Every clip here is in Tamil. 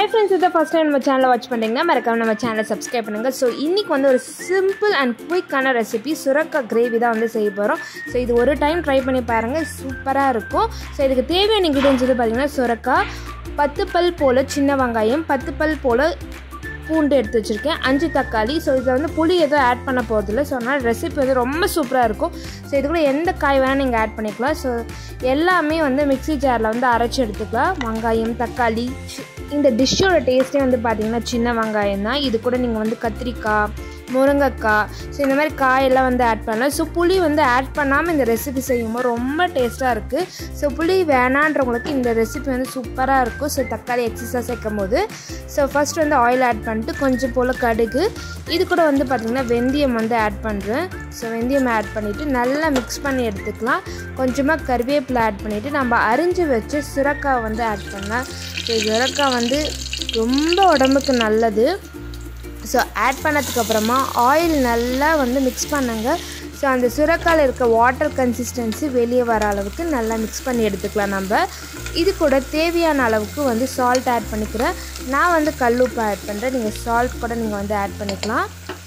friends, if the first time நம்ம சேனலை வாட்ச் பண்ணுறீங்கன்னா மறக்காம நம்ம சேனலை சப்ஸ்கிரைப் பண்ணுங்கள். ஸோ இன்றைக்கி வந்து ஒரு சிம்பிள் அண்ட் குயிக்கான ரெசிபி சுரக்காய் கிரேவி தான் வந்து செய்ய போகிறோம். ஸோ இது ஒரு டைம் ட்ரை பண்ணி பாருங்கள், சூப்பராக இருக்கும். ஸோ இதுக்கு தேவையான இன்க்ரீடியன்ஸ் வந்து பார்த்திங்கன்னா சுரக்காய், 10 பல் போல் சின்ன வெங்காயம், 10 பல் போல் பூண்டு எடுத்து வச்சுருக்கேன், 5 தக்காளி. ஸோ இதில் வந்து புளி எதுவும் ஆட் பண்ண போகிறதில்ல. ஸோ அதனால் ரெசிபி வந்து ரொம்ப சூப்பராக இருக்கும். ஸோ இது கூட எந்த காய் வேணால் நீங்கள் ஆட் பண்ணிக்கலாம். ஸோ எல்லாமே வந்து மிக்ஸி ஜாரில் வந்து அரைச்சி எடுத்துக்கலாம். வெங்காயம், தக்காளி. இந்த டிஷ்ஷோட டேஸ்ட்டே வந்து பார்த்திங்கன்னா சின்ன வெங்காயம் தான். இது கூட நீங்கள் வந்து கத்திரிக்காய், முருங்கைக்காய், ஸோ இந்த மாதிரி காயெல்லாம் வந்து ஆட் பண்ணலாம். ஸோ புளி வந்து ஆட் பண்ணாமல் இந்த ரெசிபி செய்யும்போது ரொம்ப டேஸ்ட்டாக இருக்குது. ஸோ புளி வேணான்றவங்களுக்கு இந்த ரெசிபி வந்து சூப்பராக இருக்கும். ஸோ தக்காளி எக்ஸஸாக சேர்க்கும் போது ஸோ ஃபஸ்ட் வந்து ஆயில் ஆட் பண்ணிட்டு கொஞ்சம் போல் கடுகு, இது கூட வந்து பார்த்திங்கன்னா வெந்தயம் வந்து ஆட் பண்ணுறேன். ஸோ வெந்தயம் ஆட் பண்ணிவிட்டு நல்லா மிக்ஸ் பண்ணி எடுத்துக்கலாம். கொஞ்சமாக கருவேப்பிலை ஆட் பண்ணிவிட்டு நம்ம அரிஞ்சு வச்சு சுரக்காய் வந்து ஆட் பண்ணலாம். ஸோ சுரக்காய் வந்து ரொம்ப உடம்புக்கு நல்லது. ஸோ ஆட் பண்ணதுக்கப்புறமா ஆயில் நல்லா வந்து மிக்ஸ் பண்ணுங்க. ஸோ அந்த சுரக்காயில் இருக்க வாட்டர் கன்சிஸ்டன்சி வெளியே வர அளவுக்கு நல்லா மிக்ஸ் பண்ணி எடுத்துக்கலாம். நம்ம இது கூட தேவையான அளவுக்கு வந்து சால்ட் ஆட் பண்ணிக்கிறேன். நான் வந்து கல்லுப்பு ஆட் பண்ணுறேன், நீங்கள் சால்ட் கூட நீங்கள் வந்து ஆட் பண்ணிக்கலாம்.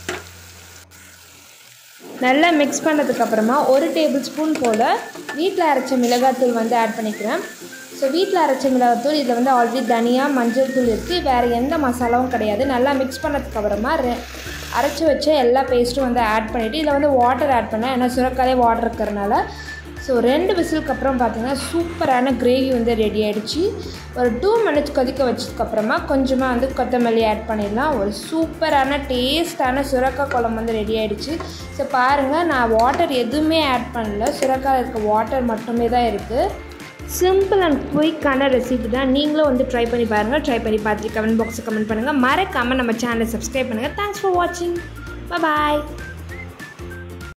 நல்லா மிக்ஸ் பண்ணதுக்கப்புறமா 1 டேபிள் ஸ்பூன் போல் வீட்டில் அரைச்ச மிளகாத்தூள் வந்து ஆட் பண்ணிக்கிறேன். ஸோ வீட்டில் அரைச்ச மிளகாத்தூள், இதில் வந்து ஆல்ரெடி தனியா, மஞ்சள் தூள் இருக்குது, வேறு எந்த மசாலாவும் கிடையாது. நல்லா மிக்ஸ் பண்ணதுக்கப்புறமா அரைச்சி வச்ச எல்லா பேஸ்ட்டும் வந்து ஆட் பண்ணிவிட்டு இதில் வந்து வாட்டர் ஆட் பண்ணேன், ஏன்னா சுரக்காயே வாட்டர் இருக்கிறனால. ஸோ 2 விசிலுக்கு அப்புறம் பார்த்திங்கன்னா சூப்பரான கிரேவி வந்து ரெடி ஆகிடுச்சு. ஒரு 2 மினிட்ஸ் கொதிக்க வச்சதுக்கப்புறமா கொஞ்சமாக வந்து கொத்தமல்லி ஆட் பண்ணிடலாம். ஒரு சூப்பரான டேஸ்டான சுரக்காய் குழம்பு வந்து ரெடி ஆகிடுச்சு. ஸோ பாருங்கள், நான் வாட்டர் எதுவுமே ஆட் பண்ணல, சுரக்காயில் இருக்க வாட்டர் மட்டுமே தான் இருக்குது. சிம்பிள் அண்ட் குயிக்கான ரெசிபி தான். நீங்களும் வந்து ட்ரை பண்ணி பாருங்கள். ட்ரை பண்ணி பார்த்துட்டு கமெண்ட் பாக்ஸில் கமெண்ட் பண்ணுங்கள். மறக்காமல் நம்ம சேனலை சப்ஸ்கிரைப் பண்ணுங்கள். தேங்க்ஸ் ஃபார் வாட்சிங். பாய்.